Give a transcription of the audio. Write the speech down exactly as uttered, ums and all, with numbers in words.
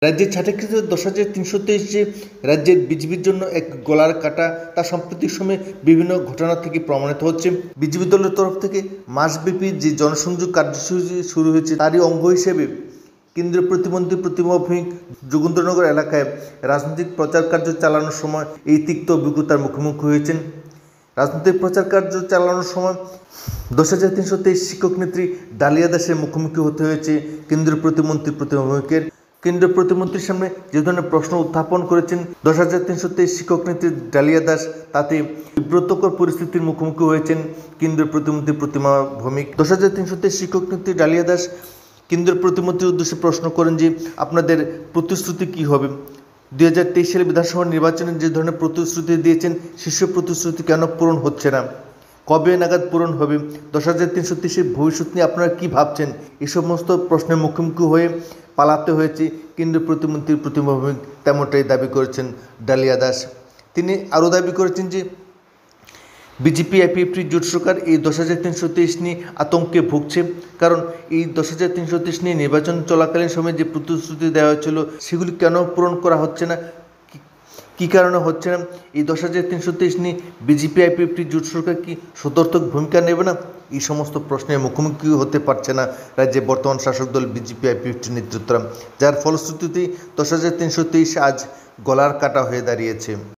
রাজ্যের ছাঁটাইকৃত দশ হাজার তিনশো তেইশ যে রাজ্যের বিজেপির জন্য এক গলার কাটা, তা সাম্প্রতিক সময়ে বিভিন্ন ঘটনা থেকে প্রমাণিত হচ্ছে। বিজেপি দলের তরফ থেকে মাসব্যাপী যে জনসংযোগ কার্যসূচি শুরু হয়েছে, তারই অঙ্গ হিসেবে কেন্দ্রীয় প্রতিমন্ত্রী প্রতিমা ভৌমিক যোগেন্দ্রনগর এলাকায় রাজনৈতিক প্রচার কার্য চালানোর সময় এই তিক্ত অভিজ্ঞতার মুখোমুখি হয়েছেন। রাজনৈতিক প্রচার কার্য চালানোর সময় দশ হাজার তিনশো তেইশ শিক্ষক নেত্রী ডালিয়া দাসের মুখোমুখি হতে হয়েছে কেন্দ্রীয় প্রতিমন্ত্রী প্রতিমা ভৌমিকের। কেন্দ্রীয় প্রতিমন্ত্রীর সামনে যে ধরনের প্রশ্ন উত্থাপন করেছেন দশ হাজার তিনশো তেইশ শিক্ষক নেত্রী ডালিয়া দাস, তাতে বিব্রতকর পরিস্থিতির মুখোমুখি হয়েছেন কেন্দ্রীয় প্রতিমন্ত্রী প্রতিমা ভৌমিক। দশ হাজার তিনশো তেইশ শিক্ষক নেত্রী ডালিয়া দাস কেন্দ্রীয় প্রতিমন্ত্রীর উদ্দেশ্যে প্রশ্ন করেন যে আপনাদের প্রতিশ্রুতি কী হবে, দুই হাজার তেইশ সালে বিধানসভা নির্বাচনে যে ধরনের প্রতিশ্রুতি দিয়েছেন শীর্ষ প্রতিশ্রুতি কেন পূরণ হচ্ছে না, কবে নাগাদ পূরণ হবে, দশ হাজার তিনশো তেইশের ভবিষ্যৎ নিয়ে আপনারা কী ভাবছেন, এই সমস্ত প্রশ্নের মুখোমুখি হয়ে পালাতে হয়েছে কেন্দ্রীয় প্রতিমন্ত্রী প্রতিমা ভৌমিক, তেমনটাই দাবি করেছেন ডালিয়া দাস। তিনি আরও দাবি করেছেন যে বিজেপি আইপিএফটি জোট সরকার এই দশ হাজার তিনশো তেইশ নিয়ে আতঙ্কে ভুগছে, কারণ এই দশ হাজার তিনশো তেইশ নিয়ে নির্বাচন চলাকালীন সময়ে যে প্রতিশ্রুতি দেওয়া হয়েছিল সেগুলি কেন পূরণ করা হচ্ছে না, কী কারণে হচ্ছে না, এই দশ হাজার তিনশো তেইশ নিয়ে বিজেপি আইপিএফটি জোট সরকার কি সদর্থক ভূমিকা নেবে না, এই সমস্ত প্রশ্নের মুখোমুখি হতে পারছে না রাজ্যে বর্তমান শাসক দল বিজেপি আইপিএফটি নেতৃত্বরা, যার ফলশ্রুতিতেই দশ হাজার তিনশো তেইশ আজ গলার কাটা হয়ে দাঁড়িয়েছে।